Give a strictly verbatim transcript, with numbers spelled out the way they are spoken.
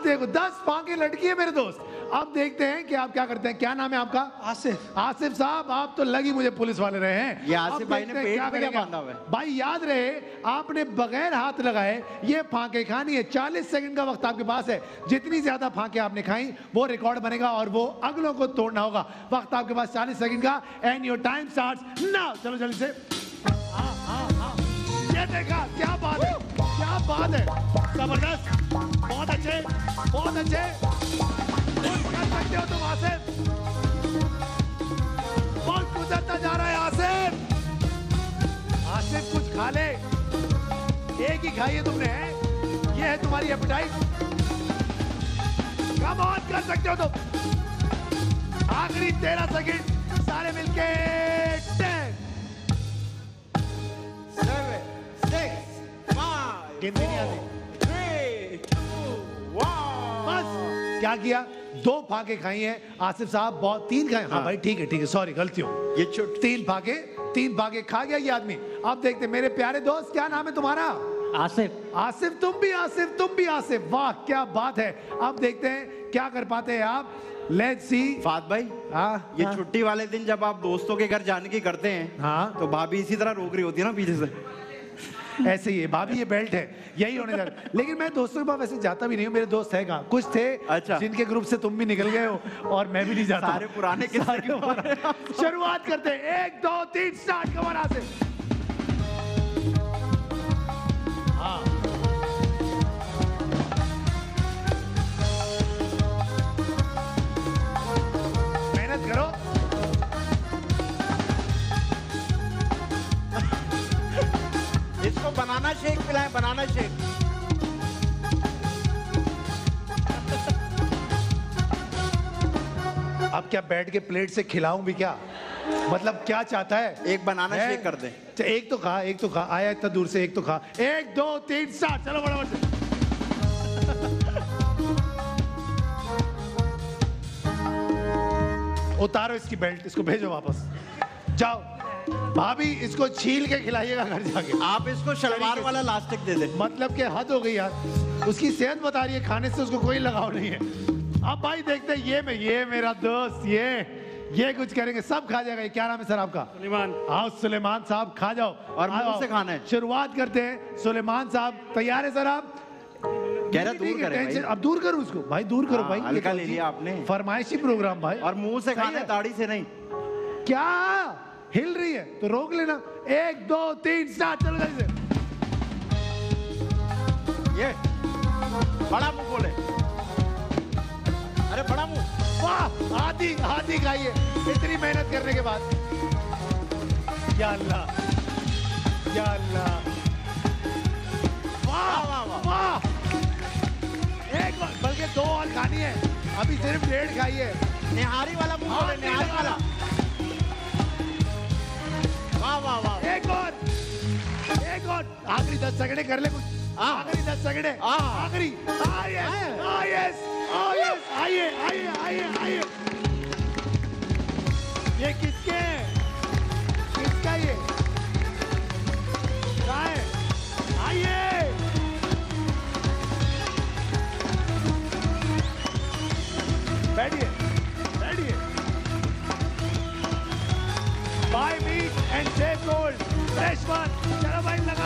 देखो दस फांके लटकी है मेरे दोस्त। अब देखते हैं कि आप क्या करते हैं। क्या नाम है आपका? आसिफ। आसिफ साहब, आप तो लगी मुझे पुलिस वाले रहे हैं। ये आसिफ भाई ने पेट में क्या बांधा हुआ है? भाई याद रहे, आपने बगैर हाथ लगाए ये फांके खानी है। चालीस सेकंड का वक्त आपके पास है। जितनी ज्यादा फांके आपने खाई वो रिकॉर्ड बनेगा और वो अगलों को तोड़ना होगा। वक्त आपके पास चालीस सेकंड का and your time starts now. चलो जल्दी से। हाँ हाँ हाँ, ये देखा, क्या बात है, क्या बात है, जबरदस्त, बहुत अच्छे, बहुत अच्छे। कर सकते हो तुम आसिफ, बहुत गुजरता जा रहा है आसिफ। आसिफ कुछ खा ले, एक ही खाई है तुमने, है ये है तुम्हारी एपेटाइट। कम ऑन, कर सकते हो तुम। आखिरी तेरह सेकंड, सारे मिलके टेन सेवन सिक्स फाइव गिनती नहीं आती। Three two one. बस क्या किया, दो फाके खाई हैं आसिफ साहब, बहुत तीन खाए। हाँ भाई ठीक है ठीक है, सॉरी गलती हो। ये छुट तीन फाके, तीन फाके खा गया ये आदमी। अब देखते मेरे प्यारे दोस्त, क्या नाम है तुम्हारा? आसिफ। आसिफ, तुम भी आसिफ, तुम भी आसिफ, वाह क्या बात है। अब देखते हैं क्या कर पाते हैं आप। Let's see. फात भाई, हाँ ये हाँ। छुट्टी वाले दिन जब आप दोस्तों के घर जाने की करते हैं, हाँ तो भाभी इसी तरह रोक रही होती है ना पीछे से। ऐसे ही है भाभी, ये बेल्ट है, यही होने जा रहा है। लेकिन मैं दोस्तों के पास वैसे जाता भी नहीं हूँ। मेरे दोस्त है कहाँ, कुछ थे अच्छा, जिनके ग्रुप से तुम भी निकल गए हो और मैं भी नहीं जाता। सारे पुराने किस्से क्यों हो रहे हैं? शुरुआत करते हैं, एक दो तीन स्टार्ट। कमर आसिफ। हाँ मेहनत करो। इसको बनाना शेक पिलाएं, बनाना शेक। अब क्या बैठ के प्लेट से खिलाऊं भी क्या? मतलब क्या चाहता है? एक बनाना है? शेक कर दें। च- एक तो खा, एक तो खा, आया इतना दूर से, एक तो खा। एक दो तीन स्टार्ट, चलो बड़ा बड़ा। उतारो इसकी बेल्ट, इसको भेजो वापस, जाओ। भाभी इसको छील के खिलाइएगा घर जाके। आप इसको शलवार वाला लास्टिक दे दें। मतलब कि हद हो गई यार, उसकी सेहत बता रही है, खाने से उसको कोई लगाव नहीं है। अब भाई देखते हैं, ये मैं, ये मेरा दोस्त, ये ये कुछ करेंगे, सब खा जाएगा। क्या नाम है सर आपका? सुलेमान। आओ सुलेमान साहब, खा जाओ और मुंह आओ। से खाना है। शुरुआत करते हैं। सुलेमान साहब तैयार है सर आप? कह रहा दूर करें भाई। अब दूर करो उसको भाई, दूर करो हाँ, भाई। हल्का ले लिया आपने। फरमाइशी प्रोग्राम भाई। और मुंह से सही खाना है, है। दाढ़ी से नहीं। क्या हिल रही है तो रोक लेना। एक दो तीन स्टार्ट, चलो जल्दी से। ये बड़ा मुंह खोले, अरे बड़ा मुंह। वाह, आधी आधी खाइए इतनी मेहनत करने के बाद। या अल्लाह, या अल्लाह, वाह वाह, वाह। वाह। एक बार बल्कि दो और खानी है, अभी सिर्फ डेढ़ खाई है। निहारी वाला मुंह खोले, निहारी वाला। वाह वाह वाह। एक और, एक और, आखिरी दस सेकंड कर ले कुछ। आखिरी दस सेकंड है, आखिरी। आइए आइए आइए आइए आइए आइए आइए। ये किसके हैं? किसका ये? कहाँ है? आइए। बैठिए बैठिए। Buy meat and save gold fresh one. चलो भाई लगा